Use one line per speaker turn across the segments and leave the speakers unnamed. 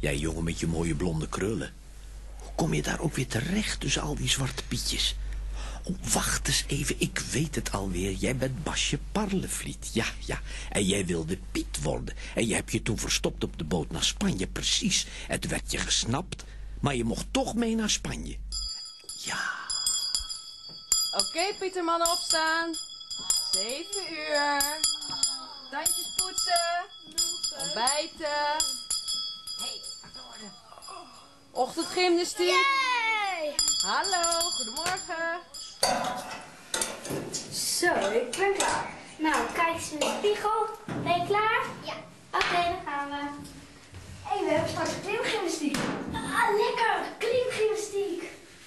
Jij jongen met je mooie blonde krullen. Hoe kom je daar ook weer terecht tussen al die zwarte pietjes? Oh, wacht eens even, ik weet het alweer. Jij bent Basje Parlevliet. Ja. En jij wilde Piet worden. En je hebt je toen verstopt op de boot naar Spanje, precies. En toen werd je gesnapt, maar je mocht toch mee naar Spanje. Ja.
Oké, Pietermannen, opstaan. 7 uur. Tandjes poetsen. Ontbijten. Ochtendgymnastiek.
Yay!
Hallo, goedemorgen.
Zo, ik ben klaar. Nou, kijk eens in de spiegel. Ben je klaar? Ja. Oké, dan gaan we. Hé, we hebben straks klimgymnastiek. Ah, lekker. Klimgymnastiek.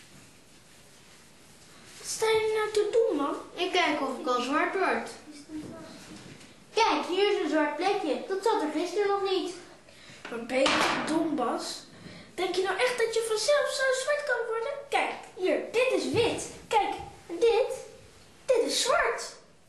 Wat sta je nou te doen, man?
Ik kijk of ik al zwart word. Kijk, hier is een zwart plekje. Dat zat er gisteren nog niet.
Wat ben je dom, Bas? Denk je nou echt dat je vanzelf zo zwart kan worden? Kijk, hier, dit is wit. Kijk, en dit is zwart.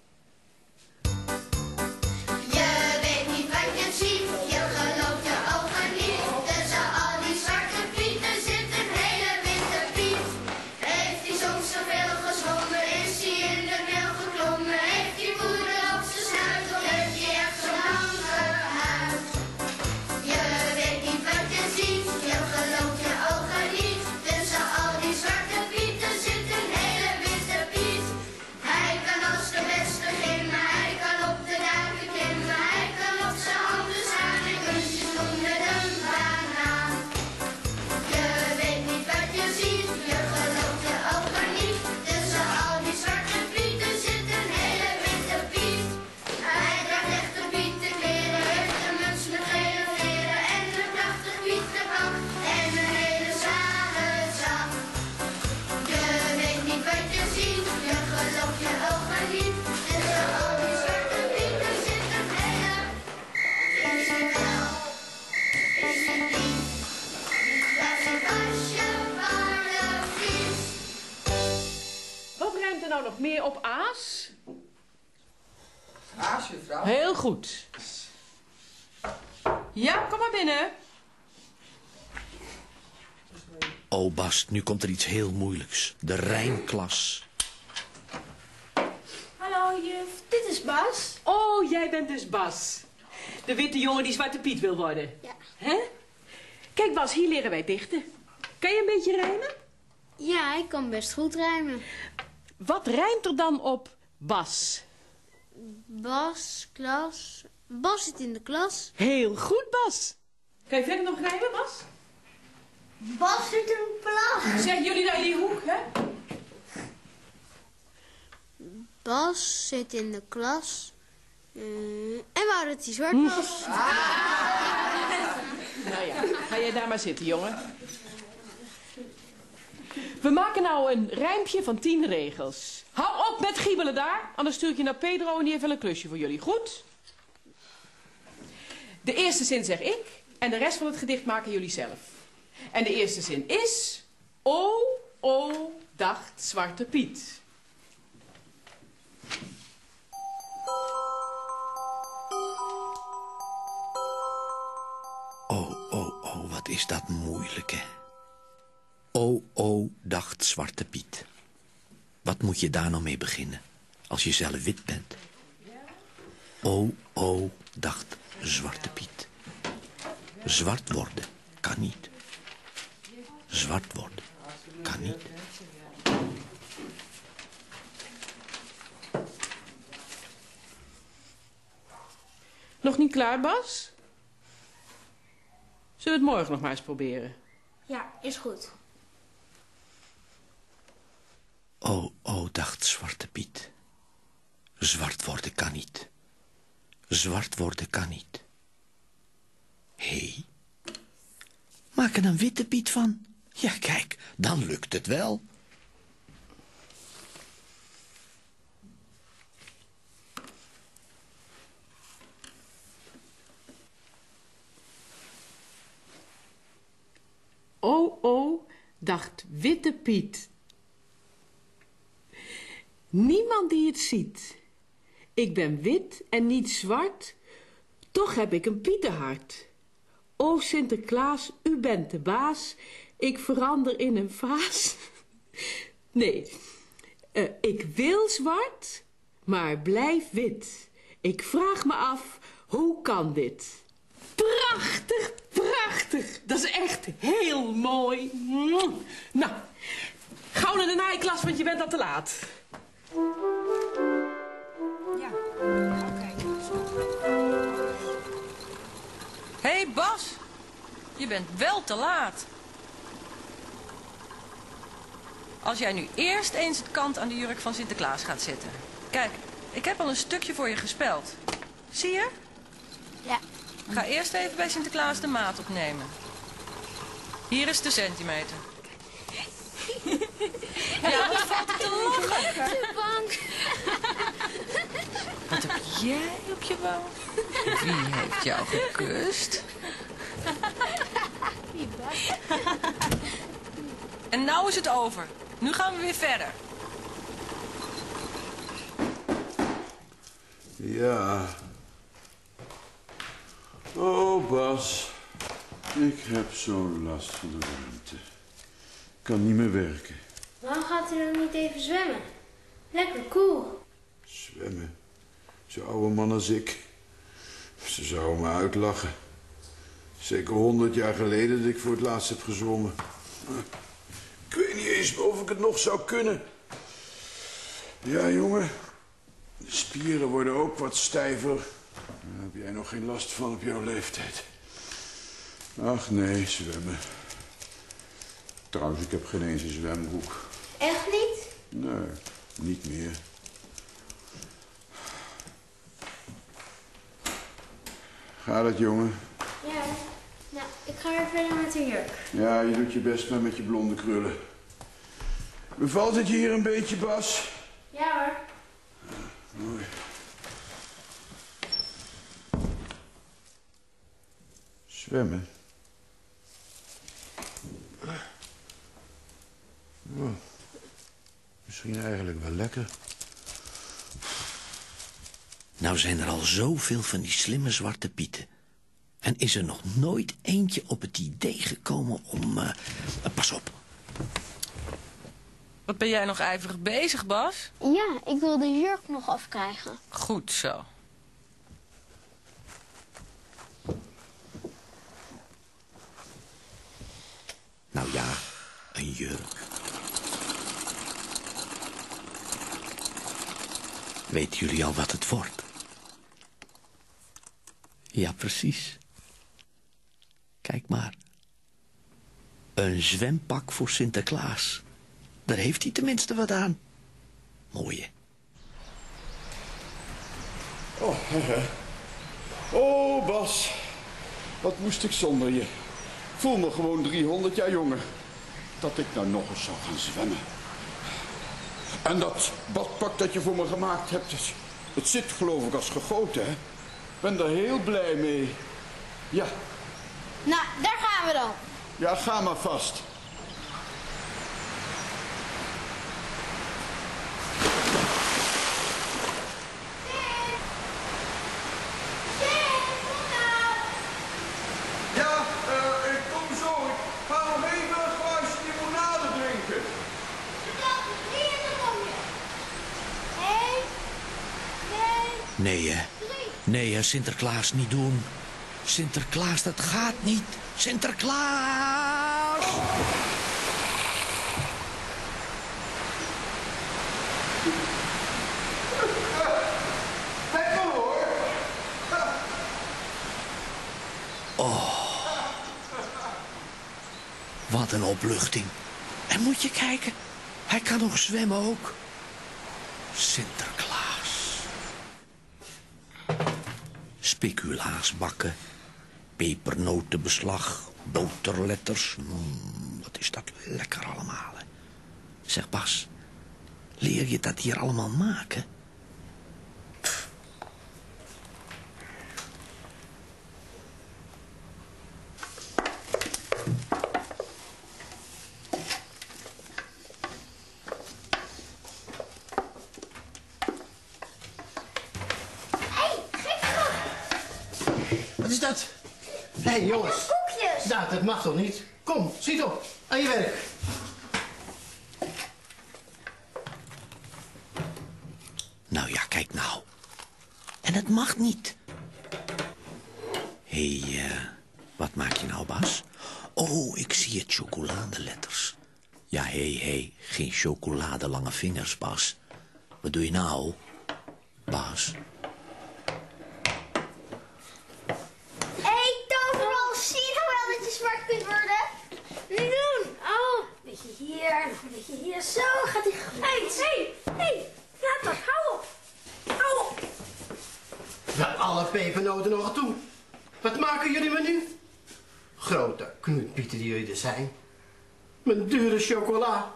Je weet niet wat je ziet, je gelooft je ogen niet. Tussen al die zwarte pieten zit een hele witte Piet. Heeft hij soms zoveel gezwommen, is hij in de meel geklommen. Heeft hij woede op zijn snuit, of heeft hij echt zo'n lange huid. Je weet niet wat je ziet, je gelooft je ogen niet. Tussen al die zwarte pieten zit een hele witte Piet. Hij kan als de beste gimmen, hij kan op de daken klimmen, hij kan op zijn handen staan en kunstjes doen met een banaan. Je weet niet wat je ziet, je gelooft je ogen niet. Tussen al die zwarte pieten zit een hele witte Piet. Hij draagt echte pietenkleren, heeft een muts met gele veren en een prachtig pietenpak en een hele zware zak. Je weet niet wat je ziet, je gelooft je ogen niet. Tussen al die zwarte pieten zit een hele... Is het wel? Is het niet? Dat is Basje Parlevliet.
Wat ruimt er nou nog meer op aas?
Aas, juffrouw.
Heel goed. Ja, kom maar binnen.
Oh, Bas, nu komt er iets heel moeilijks. De rijmklas.
Hallo, juf. Dit is Bas.
Oh, jij bent dus Bas. De witte jongen die Zwarte Piet wil worden.
Ja.
Hè? Kijk Bas, hier leren wij dichten. Kan je een beetje rijmen?
Ja, ik kan best goed rijmen.
Wat rijmt er dan op Bas?
Bas, klas. Bas zit in de klas.
Heel goed, Bas. Kan je verder nog rijmen, Bas?
Bas zit in de klas.
Zeggen jullie daar in die hoek, hè?
Bas zit in de klas. En wou dat hij zwart was.
Nou ja, ga jij daar maar zitten, jongen. We maken nou een rijmpje van 10 regels. Hou op met giebelen daar, anders stuur ik je naar Pedro en die heeft wel een klusje voor jullie, goed? De eerste zin zeg ik en de rest van het gedicht maken jullie zelf. En de eerste zin is... O, dacht Zwarte Piet.
Oh, wat is dat moeilijk, hè? Dacht Zwarte Piet. Wat moet je daar nou mee beginnen, als je zelf wit bent? Dacht Zwarte Piet. Zwart worden kan niet. Zwart worden kan niet.
Nog niet klaar, Bas? Zullen we het morgen nog maar eens proberen?
Ja, is goed.
Dacht Zwarte Piet. Zwart worden kan niet. Zwart worden kan niet. Hé, maak er een witte Piet van. Ja, kijk, dan lukt het wel.
Dacht Witte Piet. Niemand die het ziet. Ik ben wit en niet zwart, toch heb ik een pietenhart. O Sinterklaas, u bent de baas. Ik verander in een vaas. Nee, ik wil zwart, maar blijf wit. Ik vraag me af, hoe kan dit? Prachtig, prachtig. Dat is echt heel mooi. Nou, gauw naar de naaiklas, want je bent al te laat.
Ja, oké. Hé, Bas. Je bent wel te laat. Als jij nu eerst eens het kant aan de jurk van Sinterklaas gaat zetten. Kijk, ik heb al een stukje voor je gespeld. Zie je?
Ja.
Ga eerst even bij Sinterklaas de maat opnemen. Hier is de centimeter. Ja, wat valt er te lachen?
De bank.
Wat heb jij op je wang? Wie heeft jou gekust? En nou is het over. Nu gaan we weer verder.
Ja. Oh, Bas. Ik heb zo'n last van de warmte. Ik kan niet meer werken.
Waarom gaat u dan niet even zwemmen? Lekker cool.
Zwemmen? Zo'n oude man als ik. Ze zouden me uitlachen. Zeker 100 jaar geleden dat ik voor het laatst heb gezwommen. Ik weet niet eens of ik het nog zou kunnen. Ja, jongen. De spieren worden ook wat stijver. Daar heb jij nog geen last van op jouw leeftijd. Ach nee, zwemmen. Trouwens, ik heb geen eens een zwembroek.
Echt niet?
Nee, niet meer. Gaat het, jongen?
Ja. Nou, ik ga weer verder met de jurk.
Ja, je doet je best maar met je blonde krullen. Bevalt het je hier een beetje, Bas?
Ja hoor.
Mooi. Zwemmen? Oh. Misschien eigenlijk wel lekker.
Nou zijn er al zoveel van die slimme zwarte pieten. En is er nog nooit eentje op het idee gekomen om... pas op.
Wat ben jij nog ijverig bezig, Bas?
Ja, ik wil de jurk nog afkrijgen.
Goed zo.
Nou ja, een jurk. Weten jullie al wat het wordt? Ja, precies. Kijk maar. Een zwempak voor Sinterklaas. Daar heeft hij tenminste wat aan. Mooie.
Oh, Bas. Wat moest ik zonder je? Ik voel me gewoon 300 jaar jonger. Dat ik nou nog eens zou gaan zwemmen. En dat badpak dat je voor me gemaakt hebt, het zit geloof ik als gegoten, hè? Ik ben er heel blij mee. Ja.
Nou, daar gaan we dan.
Ja, ga maar vast. Ja, ik kom zo. Ik ga nog even een glaasje limonade drinken.
Nee, hè? Nee, hè, Sinterklaas niet doen. Sinterklaas, dat gaat niet. Sinterklaas!
Lekker hoor.
Oh. Wat een opluchting. En moet je kijken, hij kan nog zwemmen ook. Sinterklaas. Speculaasbakken, pepernotenbeslag, boterletters. Wat is dat lekker allemaal. Hè? Zeg Bas, leer je dat hier allemaal maken?
Wat is dat? Hé, jongens. Dat mag toch niet? Kom, schiet op. Aan je werk.
Nou ja, kijk nou. En het mag niet. Hé, wat maak je nou, Bas? Oh, ik zie het, chocoladeletters. Ja, hé, geen chocolade lange vingers, Bas. Wat doe je nou, Bas?
Hé, toverbal, zie je nou wel dat je zwart kunt worden? Niet doen. Oh, een beetje hier, een beetje hier. Zo, gaat hij gelijk. Hé, laat dat, hou op. Hou op.
Wel alle pepernoten nog aan toe. Wat maken jullie me nu? Grote knoetpieten die jullie er zijn. Mijn dure chocola.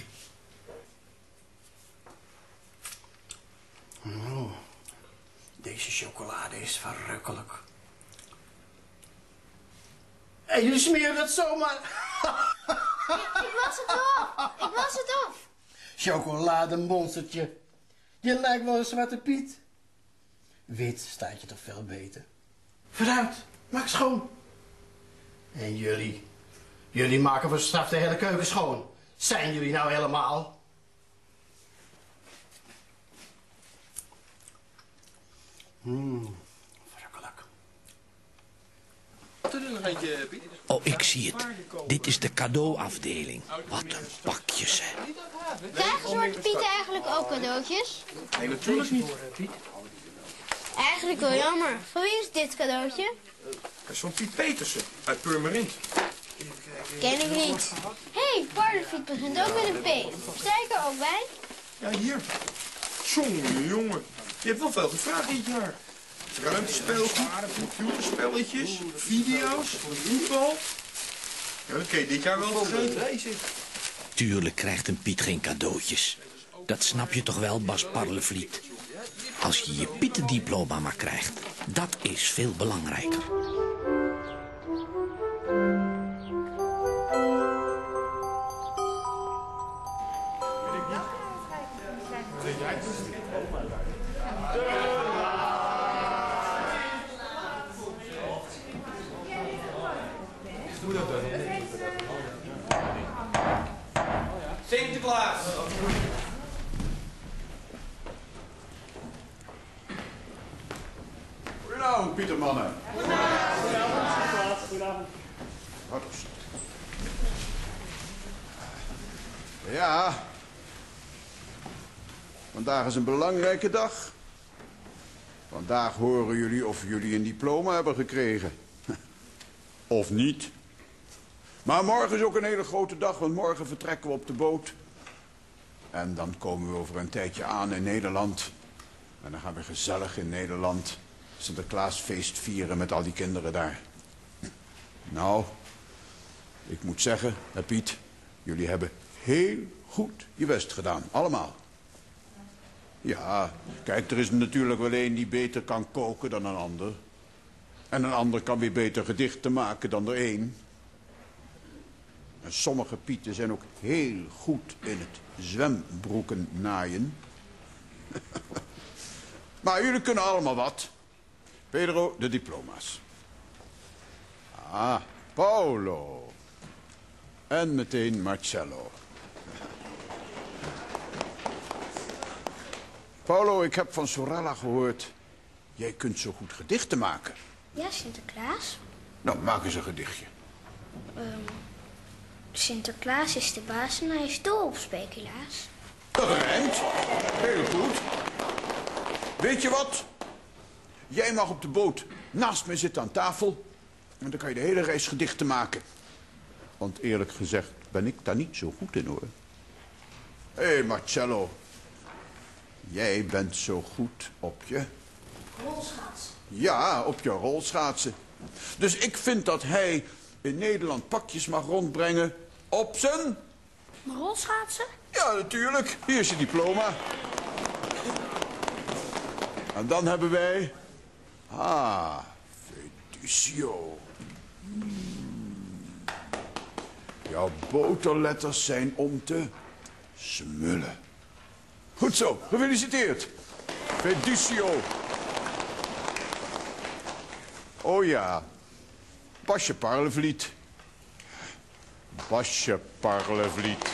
Oh, deze chocolade is verrukkelijk. En jullie smeren dat zomaar.
Ik was het op.
Chocolademonstertje. Je lijkt wel een Zwarte Piet. Wit staat je toch veel beter. Vooruit, maak schoon. En jullie? Jullie maken voor straf de hele keuken schoon. Zijn jullie nou helemaal? Verrukkelijk.
Oh, ik zie het. Dit is de cadeauafdeling. Wat een pakjes, hè.
Krijgen Zwarte Pieten eigenlijk ook cadeautjes?
Nee, natuurlijk niet.
Eigenlijk wel jammer. Van wie is dit cadeautje?
Dat is van Piet Petersen uit Purmerend.
Ken ik niet. Hé, Parlefiet begint ook met een P. Sta ik er ook bij?
Ja, hier. Jongen. Je hebt wel veel gevraagd dit jaar. Ruimtespeelgoed, computerspelletjes, video's, voetbal. Ja, dat kun je dit jaar wel vergeten.
Tuurlijk krijgt een Piet geen cadeautjes. Dat snap je toch wel, Bas Parlevliet? Als je je Pietendiploma maar krijgt, dat is veel belangrijker.
Sinterklaas.
Goedenavond, Pietermannen.
Goedenavond.
Ja. Vandaag is een belangrijke dag. Vandaag horen jullie of jullie een diploma hebben gekregen. Of niet. Maar morgen is ook een hele grote dag, want morgen vertrekken we op de boot. En dan komen we over een tijdje aan in Nederland. En dan gaan we gezellig in Nederland Sinterklaasfeest vieren met al die kinderen daar. Nou, ik moet zeggen, hè Piet, jullie hebben heel goed je best gedaan. Allemaal. Ja, kijk, er is natuurlijk wel één die beter kan koken dan een ander. En een ander kan weer beter gedichten maken dan er één. En sommige Pieten zijn ook heel goed in het zwembroeken naaien. Maar jullie kunnen allemaal wat. Pedro, de diploma's. Ah, Paolo. En meteen Marcello. Paolo, ik heb van Sorella gehoord. Jij kunt zo goed gedichten maken.
Ja, Sinterklaas.
Nou, maak eens een gedichtje.
Sinterklaas is de baas en hij is dol op speculaas.
Dat rijmt. Heel goed. Weet je wat? Jij mag op de boot naast me zitten aan tafel. En dan kan je de hele reis gedichten maken. Want eerlijk gezegd ben ik daar niet zo goed in, hoor. Hé, Marcello. Jij bent zo goed op je...
Rolschaatsen.
Ja, op je rolschaatsen. Dus ik vind dat hij in Nederland pakjes mag rondbrengen op zijn...
Maar rolschaatsen?
Ja, natuurlijk. Hier is je diploma. En dan hebben wij... Ah, Fiducio. Jouw boterletters zijn om te smullen. Goed zo, gefeliciteerd. Fiducio. Oh ja, Basje Parlevliet. Basje Parlevliet.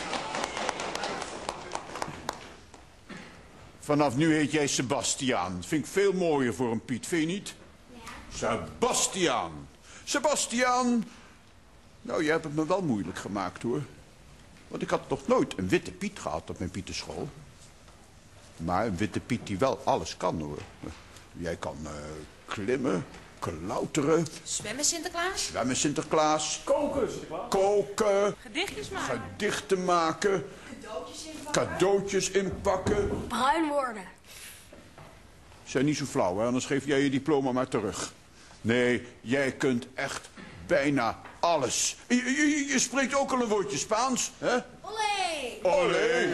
Vanaf nu heet jij Sebastiaan. Vind ik veel mooier voor een Piet, vind je niet?
Ja.
Sebastiaan. Sebastiaan. Nou, jij hebt het me wel moeilijk gemaakt, hoor. Want ik had nog nooit een witte Piet gehad op mijn Pietenschool. Maar een witte Piet die wel alles kan, hoor. Jij kan klimmen, klauteren.
Zwemmen Sinterklaas?
Zwemmen Sinterklaas.
Koken Sinterklaas.
Koken.
Gedichtjes maken.
Gedichten maken. Cadeautjes inpakken.
Bruin worden.
Zijn niet zo flauw, hè? Anders geef jij je diploma maar terug. Nee, jij kunt echt bijna alles. Je spreekt ook al een woordje Spaans, hè?
Olé!
Olé!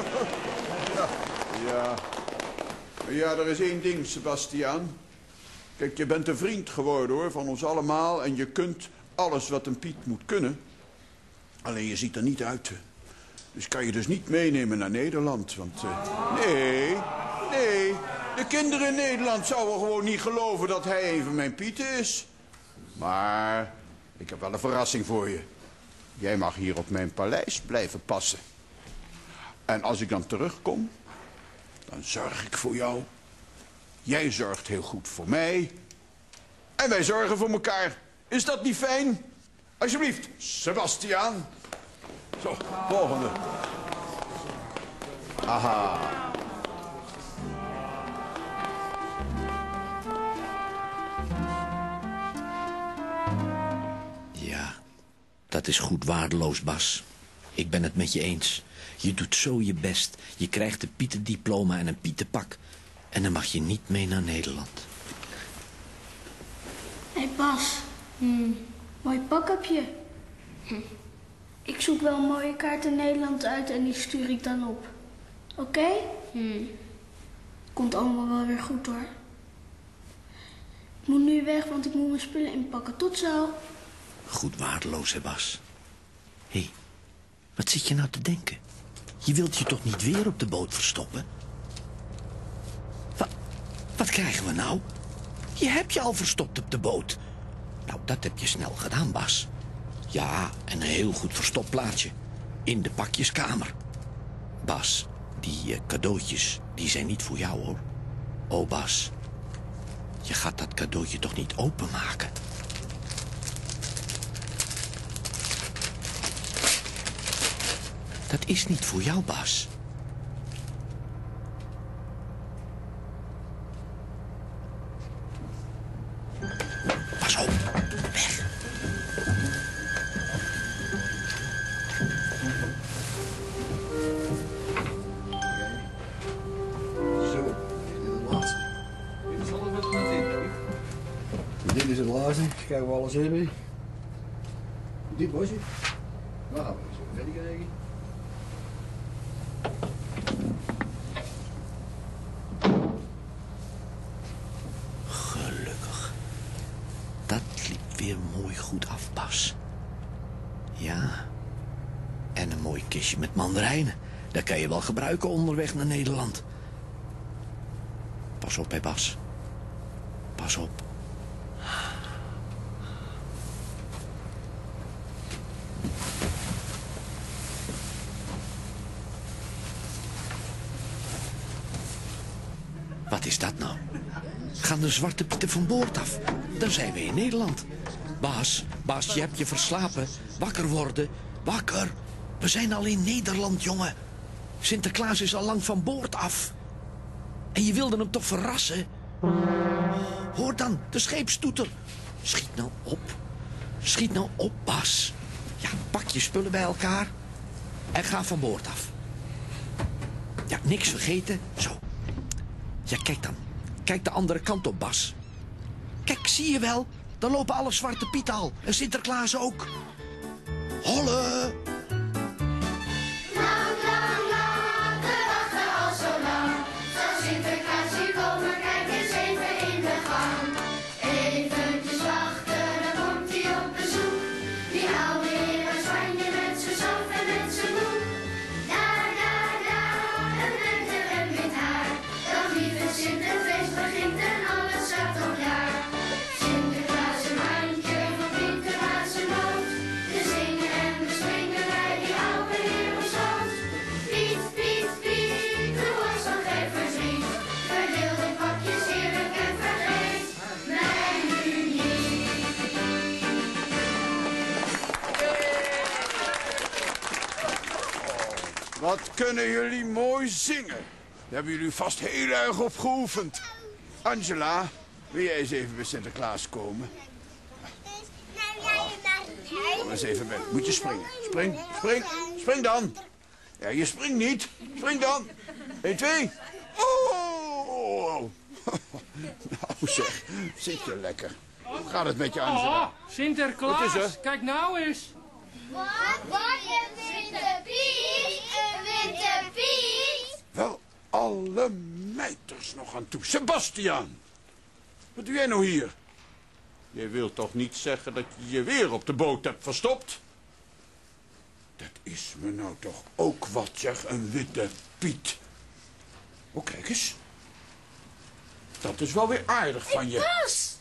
Ja. Ja, er is één ding, Sebastiaan. Kijk, je bent een vriend geworden, hoor, van ons allemaal. En je kunt alles wat een Piet moet kunnen. Alleen je ziet er niet uit. Dus kan je dus niet meenemen naar Nederland. Want, nee. De kinderen in Nederland zouden gewoon niet geloven dat hij een van mijn Pieten is. Maar ik heb wel een verrassing voor je. Jij mag hier op mijn paleis blijven passen. En als ik dan terugkom, dan zorg ik voor jou. Jij zorgt heel goed voor mij. En wij zorgen voor elkaar. Is dat niet fijn? Alsjeblieft, Sebastiaan. Zo, volgende. Aha.
Ja, dat is goed waardeloos, Bas. Ik ben het met je eens. Je doet zo je best. Je krijgt een pietendiploma en een pietenpak. En dan mag je niet mee naar Nederland.
Hé Bas, mooi pak heb je. Ik zoek wel een mooie kaart in Nederland uit en die stuur ik dan op. Oké? Komt allemaal wel weer goed hoor. Ik moet nu weg, want ik moet mijn spullen inpakken. Tot zo.
Goed waardeloos, hè, Bas? Hé, wat zit je nou te denken? Je wilt je toch niet weer op de boot verstoppen? Wat krijgen we nou? Je hebt je al verstopt op de boot. Nou, dat heb je snel gedaan, Bas. Ja, en een heel goed verstopplaatje. In de pakjeskamer. Bas, die cadeautjes, die zijn niet voor jou, hoor. Oh, Bas. Je gaat dat cadeautje toch niet openmaken? Dat is niet voor jou, Bas. Pas op. Weg.
Zo, dit is het laatste. Dit is het laatste. Eens kijken we alles hebben. Dit was het. Nou, we zullen verder kijken.
Gelukkig. Dat liep weer mooi goed af, Bas. Ja. En een mooi kistje met mandarijnen. Dat kan je wel gebruiken onderweg naar Nederland. Pas op, hè, Bas. Pas op. Wat is dat nou? Gaan de Zwarte Pieten van boord af? Dan zijn we in Nederland. Bas, je hebt je verslapen. Wakker worden. Wakker. We zijn al in Nederland, jongen. Sinterklaas is al lang van boord af. En je wilde hem toch verrassen? Hoor dan, de scheepstoeter. Schiet nou op. Schiet nou op, Bas. Ja, pak je spullen bij elkaar. En ga van boord af. Ja, niks vergeten. Zo. Ja, kijk dan. Kijk de andere kant op, Bas. Kijk, zie je wel? Dan lopen alle Zwarte Pieten al. En Sinterklaas ook. Holle!
Lang, lang, lang, we wachten al zo lang. Zal Sinterklaas hier komen, kijk eens even in de gang. Eventjes wachten, dan komt hij op bezoek. Die oude heer uit Spanje met zijn zalf en met zijn boek. Daar, een lente en wit haar. Dag lieve Sinterfeest begint en alles gaat op jaar. Sinterklaas een handje van Pieter aan zijn boot. We zingen en we springen.
Wat kunnen jullie mooi zingen. Daar hebben jullie vast heel erg op geoefend. Angela, wil jij eens even bij Sinterklaas komen? Kom eens even bij. Moet je springen. Spring dan. Ja, je springt niet. Spring dan. 1, 2. Oh! Nou zeg, zit je lekker. Hoe gaat het met je, Angela?
Oh, Sinterklaas,
wat is er?
Kijk nou eens.
Wat? Een witte Piet? Een witte Piet?
Wel, alle mijters nog aan toe. Sebastiaan, wat doe jij nou hier? Jij wilt toch niet zeggen dat je je weer op de boot hebt verstopt? Dat is me nou toch ook wat, zeg, een witte Piet. Oh, kijk eens. Dat is wel weer aardig van je.
Bas!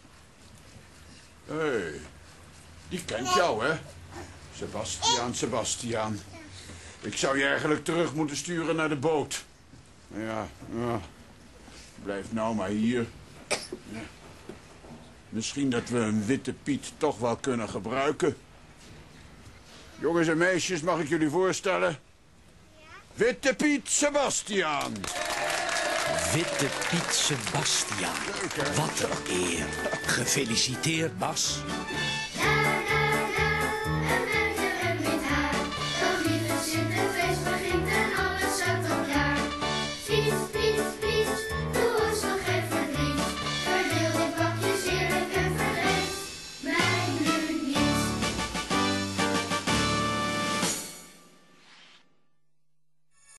Hé, die kent jou, hè? Sebastiaan. Ik zou je eigenlijk terug moeten sturen naar de boot. Ja. Blijf nou maar hier. Ja. Misschien dat we een witte Piet toch wel kunnen gebruiken. Jongens en meisjes, mag ik jullie voorstellen? Witte Piet Sebastiaan.
Witte Piet Sebastiaan. Wat een eer. Gefeliciteerd, Bas.